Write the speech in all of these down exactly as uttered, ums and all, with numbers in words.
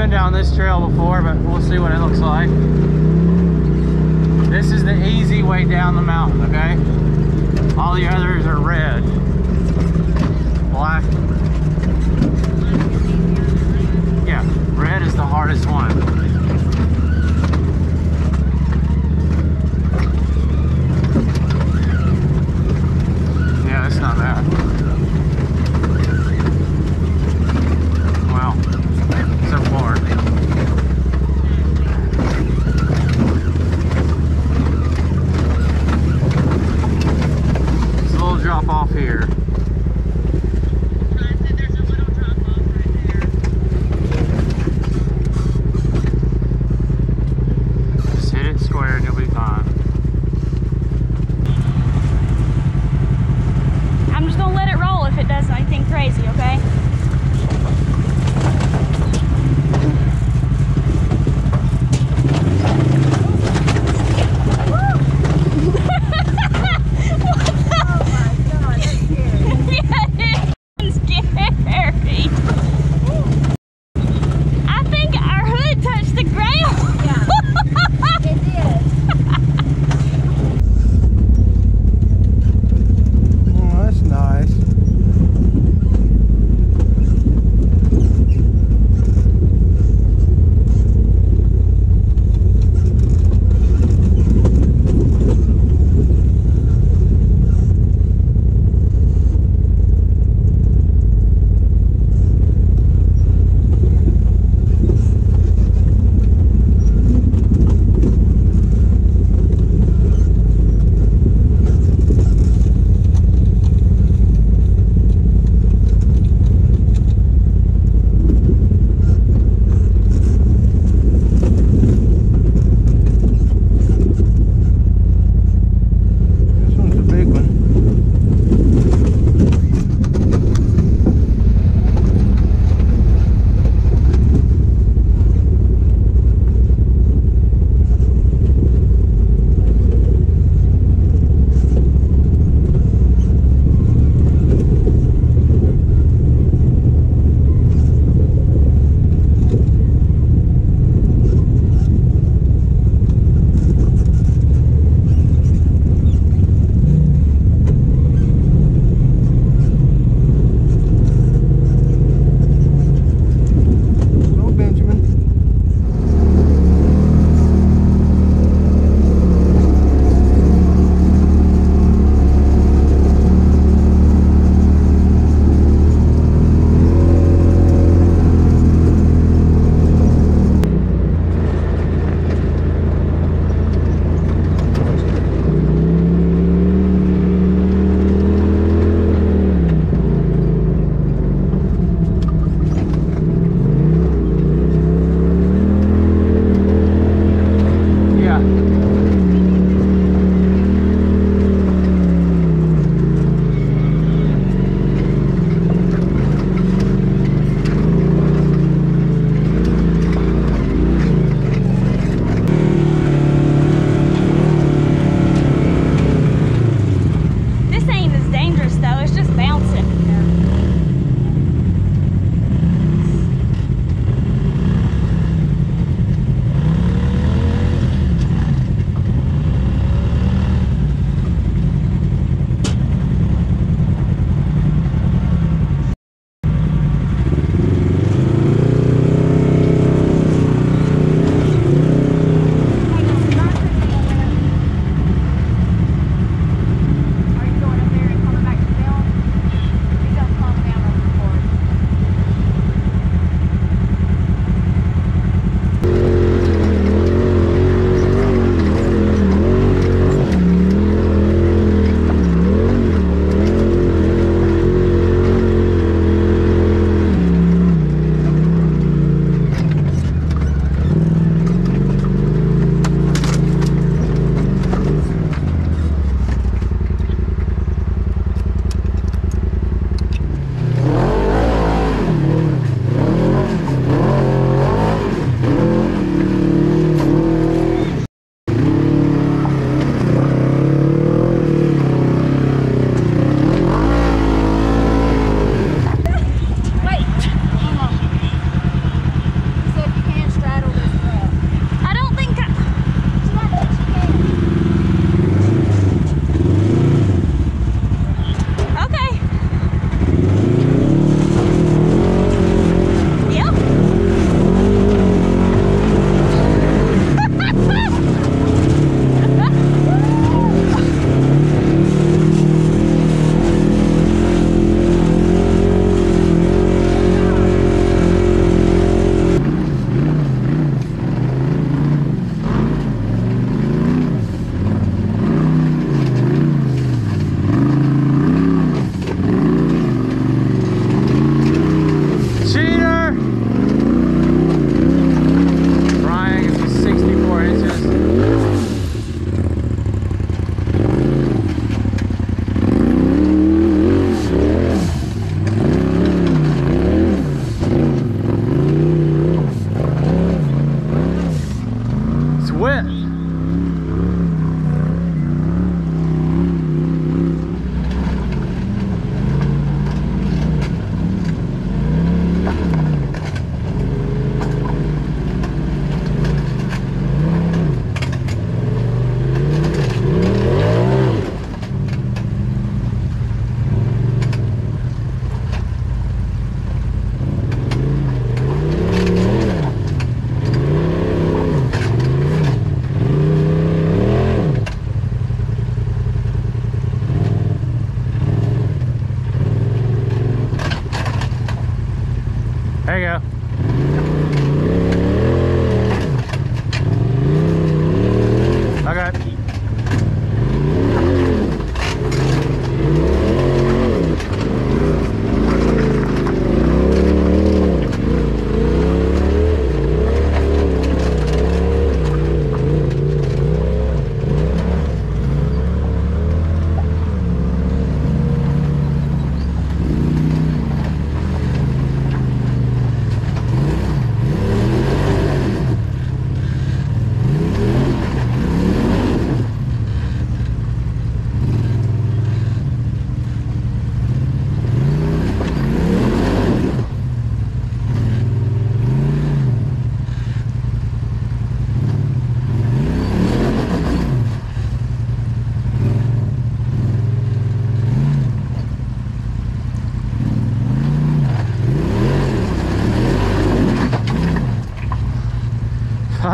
been down this trail before, but we'll see what it looks like. This is the easy way down the mountain, okay? All the others are red. Black. Yeah, red is the hardest one. Yeah, it's not bad. Well, so far. It's a little drop off here.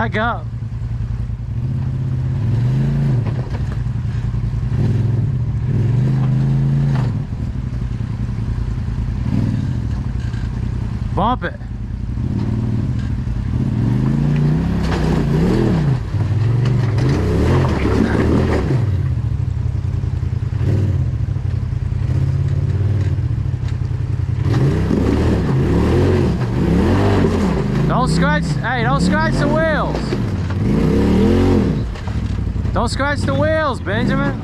Back up. Bump it. Don't scratch, hey, don't scratch the wheels. Don't scratch the wheels, Benjamin.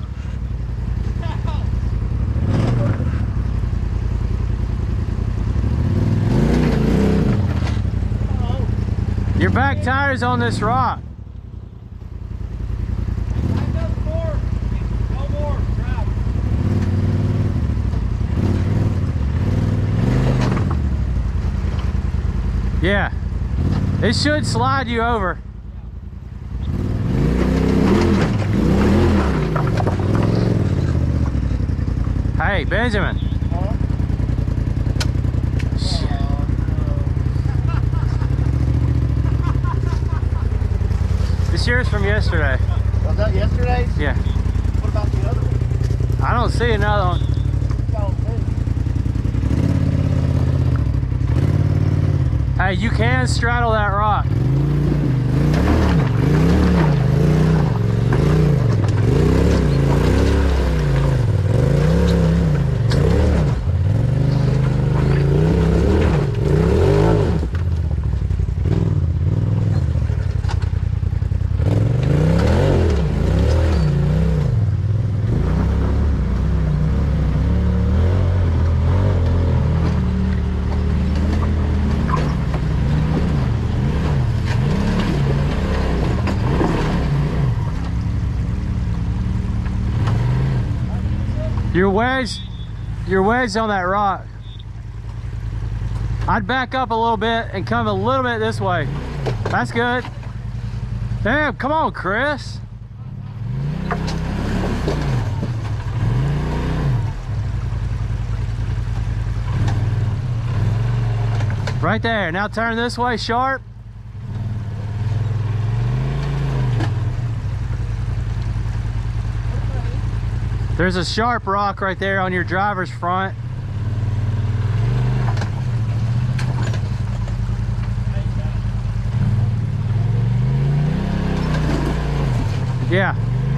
Your back tire's on this rock. Yeah, it should slide you over. Hey, Benjamin. Huh? This yours from yesterday. Was that yesterday's? Yeah. What about the other one? I don't see another one. Hey, you can straddle that rock. Your wedge, your wedge on that rock. I'd back up a little bit and come a little bit this way. That's good. Damn, come on, Chris. Right there. Now turn this way sharp. There's a sharp rock right there on your driver's front. Yeah.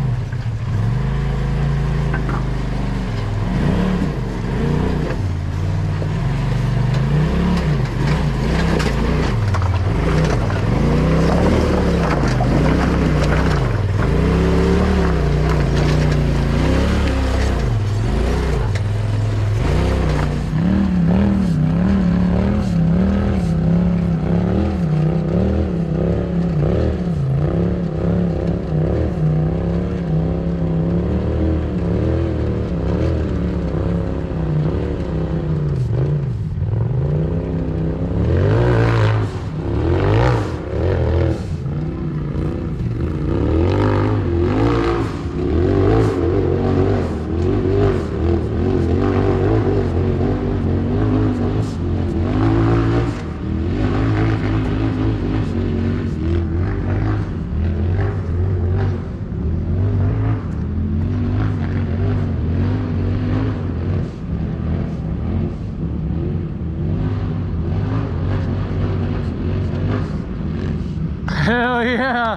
Hell yeah.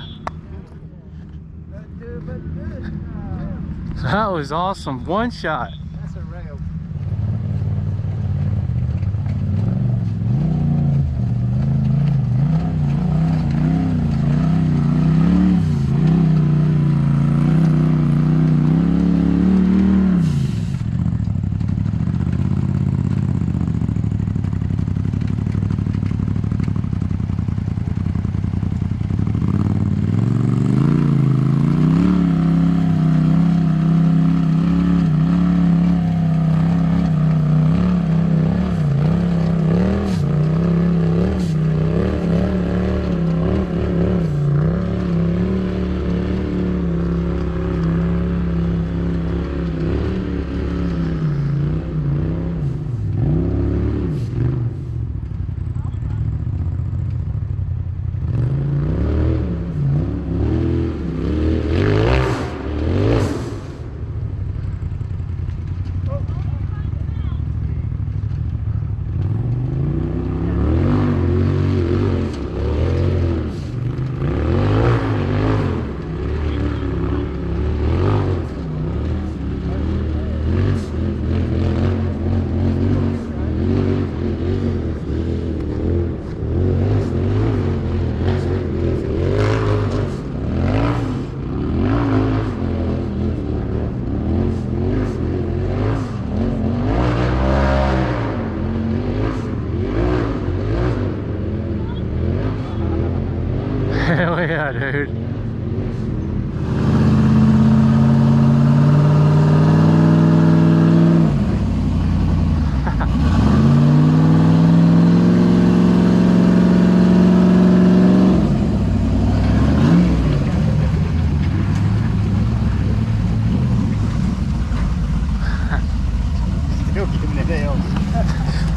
That was awesome. One shot. That's a rail. Yeah, dude. Still giving it else.